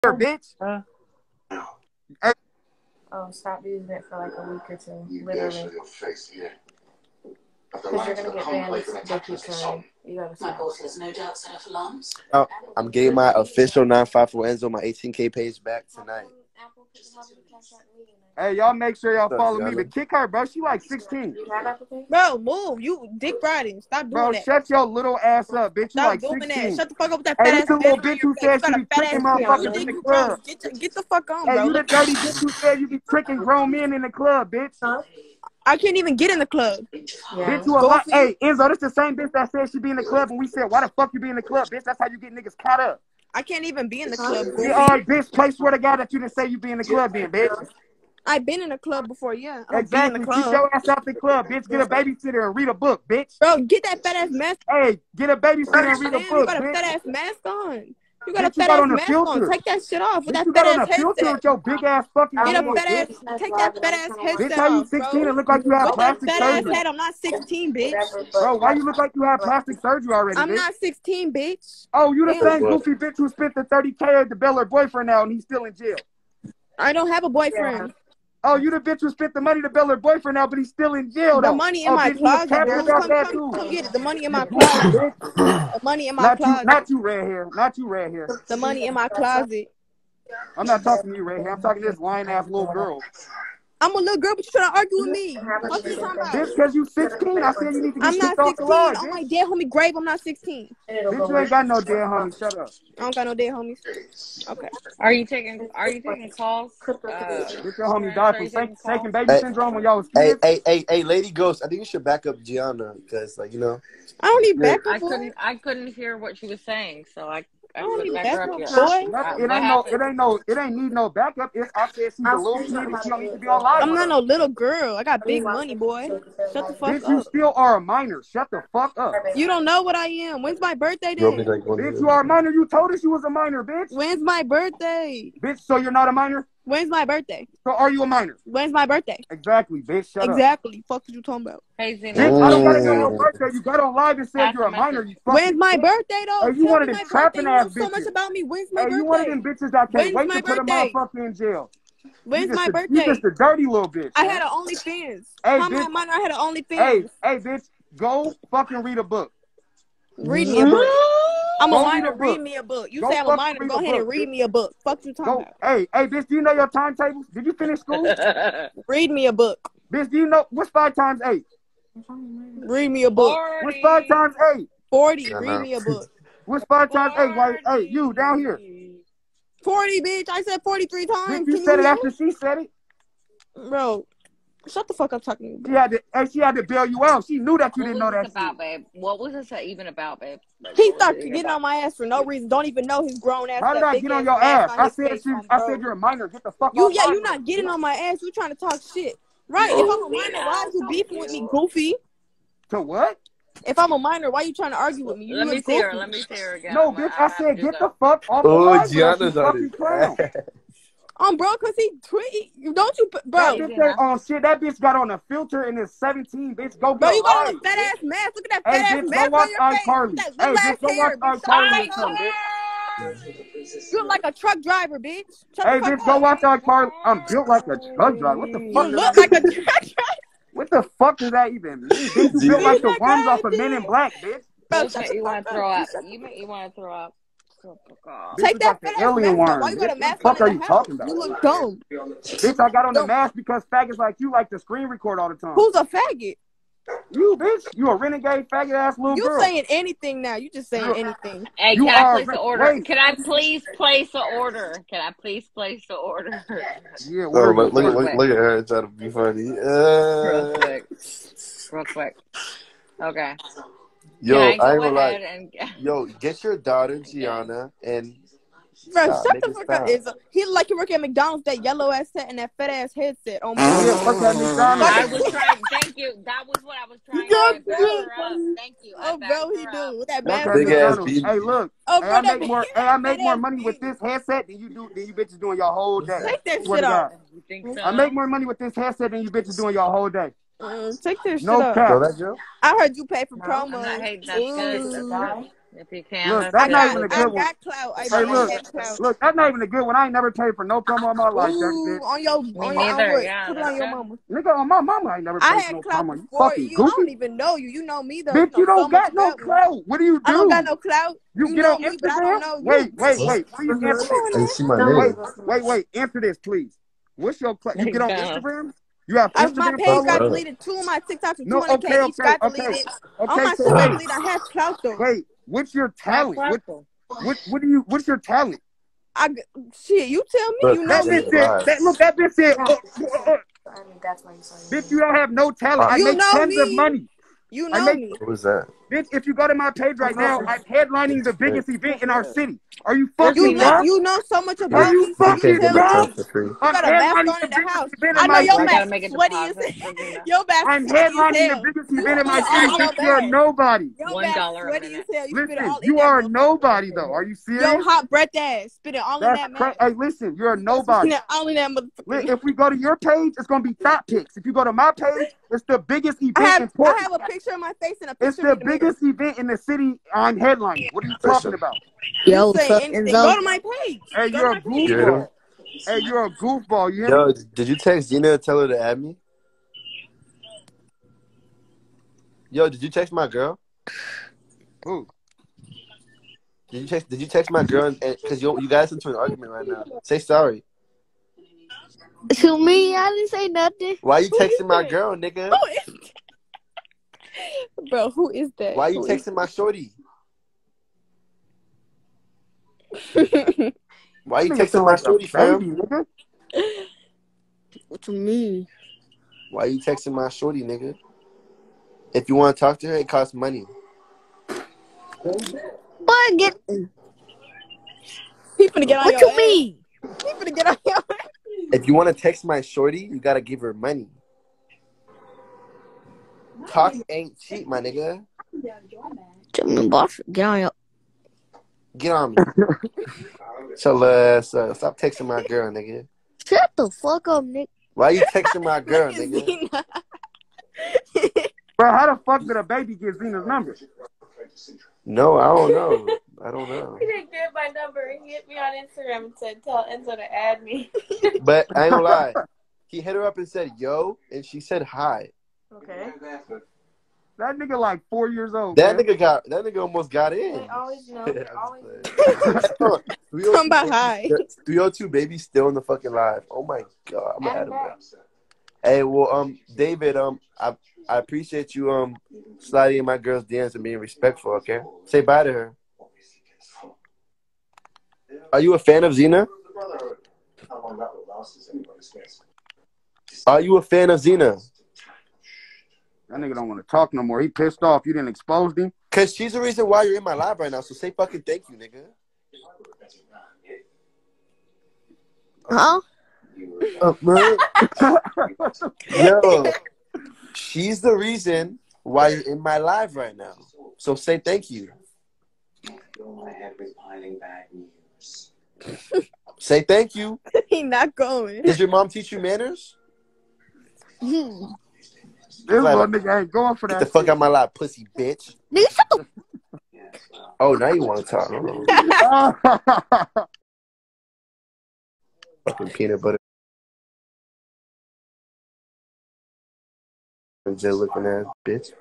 bitch. Hey, Oh, stop using it for like a week or two, literally. Because you're gonna get banned if they keep trying. You gotta stop. Oh, I'm getting my official 954 Enzo, my 18K page back tonight. hey, y'all make sure y'all follow me. But kick her, bro. She like 16. Bro, move. You dick riding. Stop doing Bro, that. shut your little ass up, bitch. You Stop like doing 16. that. Shut the fuck up with that Hey, fat this ass the little bitch bitch who said she be tricking motherfuckers in the club. Get the fuck on, Hey, bro. you the dirty bitch who said you be tricking grown men in the club, bitch. I can't even get in the club. Yeah. Bitch, you a lot. Hey, Enzo, this the same bitch that said she be in the club and we said, why the fuck you be in the club, bitch? That's how you get niggas caught up. I can't even be in the club. Yeah, all right, bitch, play swear to God that you didn't say you be in the club then, bitch. I've been in the club before, yeah. I don't be Exactly. in the Keep club. your ass out the club, bitch. Get a babysitter and read a book, bitch. Bro, get that fat ass mask. Hey, get a babysitter and read a Damn, book, you got a bitch. fat ass mask on. You got Bitch, a you fat got ass on a mask filter. on. Take that shit off with Bitch, that you fat got on ass a filter headset. with your big ass fucking Get head, a fat ass. bitch. Take that fat ass headset Bitch, how you off, 16 bro. and look like you have With that plastic fat ass surgery? head, I'm not 16, bitch. Bro, why you look like you have plastic surgery already, I'm bitch? not 16, bitch. Oh, you the Damn. same goofy bitch who spent the 30K at the Bel Air boyfriend now and he's still in jail. I don't have a boyfriend. Oh, you the bitch who spent the money to Bel Air boyfriend now, but he's still in jail, The though. money in my Bitch, you was closet, capping boo. about that, too. Come get it. The money in You my goofy closet. bitch. The money in my closet. Not you, red hair. Not you, red hair. The money in my closet. I'm not talking to you, red hair. I'm talking to this lying-ass little girl. I'm a little girl, but you trying to argue with me. What you talking about? Bitch, because you 16, I said you need to get I'm not kicked off 16. the line, On my bitch. dead homie grave, I'm not 16. Bitch, you ain't got no dead homie. Shut up. I don't got no dead homies. Okay. Are you taking calls? Bitch, your homie died from shaking baby Hey, syndrome when y'all was kids. hey, Lady Ghost, I think you should back up Gianna because, like, you know. I don't need backup. I couldn't hear what she was saying, so I don't need back her backup, up. boy. It ain't need no backup. I said she's a little kid and she don't need to be on live. I'm not no little girl. I got big money, boy. Shut the fuck Bitch, you up. still are a minor. Shut the fuck up. You don't know what I am. When's my birthday then? Bitch, you are a minor. You told us you was a minor, bitch. When's my birthday? Bitch, so you're not a minor? When's my birthday? So are you a minor? When's my birthday? Exactly, bitch. Shut up. Exactly. Fuck what you talking about? Hey, Zena. Bitch, I don't gotta know your birthday. You got on live and said you're a minor. You fucking. When's my birthday though? Hey, you Tell one of me them my trapping birthday. You know ass so much bitches. about me. When's my Hey, birthday? you one of them bitches that can't When's wait my to put a birthday? motherfucker in jail. When's my birthday? You just a dirty little bitch. I man. had an OnlyFans. Hey, How am I bitch. a minor? I had an OnlyFans. Hey, bitch, go fucking read a book. Read me a book. I'm a Go minor. read a book. Read me a book. You Go say I'm a fucking minor. read Go a ahead and book, read bitch. me a book. Fuck you talking about? Hey, bitch, do you know your timetables? Did you finish school? Read me a book. Bitch, do you know what's 5 times 8? Read me a book. 40. What's 5 times 8? 40. Read me a book. What's 5 times 8? Why, hey, you down here. 40, bitch. I said 43 times. Bitch, Can you you said it hear? after she said it. Bro, shut the fuck up talking to me. She had to bail you out. She knew that you didn't know that about, shit. babe? What was this even about, babe? He started getting on my ass for no reason. Don't even know his grown ass. How did I get on your ass? I said you're a minor. Get the fuck off. You're not getting on my ass. You trying to talk shit. Right. If I'm a minor, why are you beefing with me, goofy? To what? If I'm a minor, why you trying to argue with me? Let me see her again. No, bitch, I said get the fuck off the line. Gianna's on it. Bro, cause he tweet. Don't you, bro? That bitch ain't on shit. That bitch got on a filter and is 17. Bitch, go get Bro, you got live. on a fat ass mask. Look at that fat ass Bitch, mask go watch on your face. iCarly. That little ass bitch, go hair, watch bitch. iCarly or something, bitch. You look like a truck driver, bitch. Shut Hey, the fuck bitch, up. go watch iCarly. I'm built like a truck driver. What the fuck? You look like a truck driver. What the fuck does that even mean? Bitch, you built like the worms off of Men in Black, bitch. Bro, you want to throw up. You want to throw up. Take that fat alien mask off. worm. Why you got a mask What the fuck on are in you the talking house? about? You look dumb. Bitch, I got on the mask because faggots like you like to screen record all the time. Who's a faggot? You, bitch. You a renegade faggot ass little girl. You saying anything now. You just saying anything. Hey, can I place the order? Can I please place the order? Yeah, look at her trying to be funny. Real quick. Okay. Yo, I ain't gonna lie. Yo, get your daughter Gianna and bro, shut the fuck up. He look like you work at McDonald's, that yellow ass set and that fat ass headset on me. I was trying. Thank you. That was what I was trying to back her up. Thank you. Oh, bro, he do with that mask. Big ass beat. Hey, look. Oh, bro, I make more money with this headset than you bitches doing your whole day. Take that shit off. You think so? I make more money with this headset than you bitches doing your whole day. Take this shit No off. cap. Know that, Joe? I heard you pay for I'm promos. not hating. That's good. If you can, Look, let's that's get not it. even a I good one. got clout. I Hey, have look, clout. look, that's not even a good one. I ain't never paid for no promo in my life, that Ooh, bitch. on your, Me on neither. what? Yeah, Put it let's on your go. mama. Nigga, on my mama, I ain't never I paid for had no clout promo. You before fucking you. I don't goofy. even know you. You know me though. Bitch, you you know so don't much got no about me. clout. What do you do? I don't got no clout. You You get know on me, but I don't Instagram? know you. Wait. Please answer this. And see my Don't name. Wait. Answer this, please. What's your clout? You get on McDonald's. Instagram? You have My Instagram page Fuck followers? got up. deleted. 2 of my TikToks and No, 200K each got okay. deleted. All Okay, my so shit got wait. deleted. I have clout though. Wait, what's your Hot talent? purple. What's your talent? Shit, you tell me. Look, You know That this me. bitch is said, live. that bitch said, I mean, that's why you saw bitch, you don't have no talent. I You make know tons of me. money. You I know make, me. What was that? bitch, if you go to my page right now, I'm headlining the biggest event in our city. Are you Just fucking enough. dumb? You know so much Are about you me, so You you fucking can't get tell my me. dumb? time for free. You I'm got a mask headlining on the in the house. biggest event I in know my your We city. gotta mask make is a sweaty as deposit. Just enough. your mask I'm is sweaty as headlining the hell. biggest You event in spit my it all city, in your bitch. You are bag. nobody. Your $1 mask a sweaty as minute. hell. You spit it Listen, all in you that are motherfucker. nobody though. Are you Yo, serious? hot breath ass. Spit it all in That's that crazy. mask. Hey, listen, you're Spit nobody. it all in that motherfucker. If we go to your page, it's gonna be top picks. If you go to my page, it's the biggest I event in have Portland. a picture of my face and a It's picture of me the in the mirror. biggest event in the city I'm headlining. What are you talking about? You say anything. Go to my page. Hey, Go you're to a my page. You heard him? goofball. Hey, you're a goofball. You hear me? Yo, did you text Zena and tell her to add me? Yo, did you text my girl? Who? Did you text my girl? And because you guys into an argument right now. Say sorry. To me, I didn't say nothing. Why you Who is texting my that? girl, nigga? Who is that? Bro, who is that? Why you texting my shorty? Why you Nigga texting sound my like a shorty, baby, fam? nigga. What you mean? Why you texting my shorty, nigga? If you want to talk to her, it costs money. Boy, get. He finna get on What your you ass. mean? He finna get on your ass. If you want to text my shorty, you gotta give her money. Talk ain't cheap, my nigga. Tell me, boss. Get on your. Get on me. So stop texting my girl, nigga. Shut the fuck up, Nick. Why you texting my girl, Look at nigga? Zena. Bro, how the fuck did a baby get Zena's number? No, I don't know. I don't know. He didn't get my number. He hit me on Instagram and said, "Tell Enzo to add me." But I ain't gonna lie. He hit her up and said, yo, and she said hi. Okay. That nigga like 4 years old. That man. nigga almost got in. They always know. I'm They're just always. playing. Come by hi. 302 baby still in the fucking live. Oh my god, I'm gonna add him back. Hey, well, David, I appreciate you sliding in my girl's DMs and being respectful. Okay, say bye to her. Are you a fan of Zena? Are you a fan of Zena? That nigga don't want to talk no more. He pissed off. You didn't expose him. Cause she's the reason why you're in my live right now. So say fucking thank you, nigga. Huh? Yo, she's the reason why you're in my live right now. So say thank you. Say thank you. He not going. Does your mom teach you manners? This Like, little nigga ain't going for Get that the fuck shit. out my live, pussy bitch. Nigga, shut the. Oh, now you want to talk. Fucking peanut butter. Just looking ass bitch.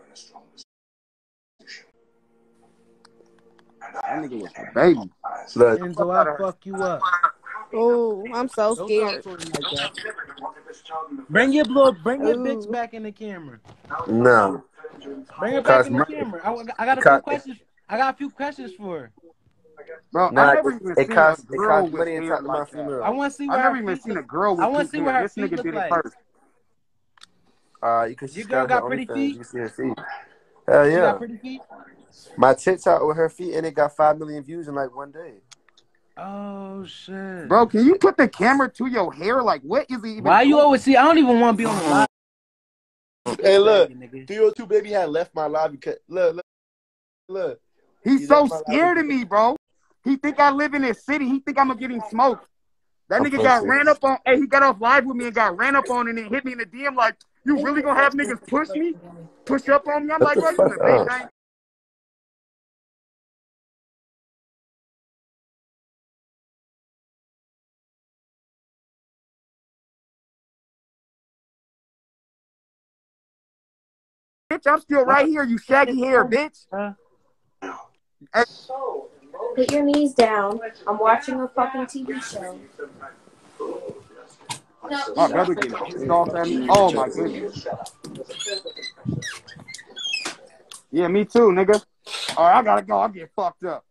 That nigga was a baby. Look, Enzo, I'll fuck you up. Oh, I'm so Don't scared. talk to him like that. Bring your bitch Ooh. back in the camera. no. Bring her back Cost in the money. camera. I got a few Cost- questions. I got a few questions for her. Bro, Nah, I never even it seen costs a girl with money to hair talk to my like that. female. I want to see I what never her even feet seen a look. girl I with want to pink see what hair. her This feet nigga look did it like. first. You can Your girl subscribe to got her pretty OnlyFans. feet? You can see her feet. Hell She yeah. got pretty feet? My tits out with her feet and it got 5 million views in like one day. Oh shit. Bro, can you put the camera to your hair? Like, what is he even Why you doing? always see? I don't even want to be on the live. Hey, look. Nigga. 302 baby had left my live because look. He's He so left my live scared of because- me, bro. He think I live in this city. He think I'm gonna get him smoked. That I'm nigga got pussy. ran up on. Hey, he got off live with me and got ran up on and then hit me in the DM like, you really gonna have niggas push me? Push up on me? I'm What like, the bro, you fuck in a bitch, up? I ain't Bitch, I'm still right here, you shaggy hair, bitch. Hey. Put your knees down. I'm watching a fucking TV show. My brother getting pissed off at me. Oh my goodness. Yeah, me too, nigga. All right, I gotta go. I'll get fucked up.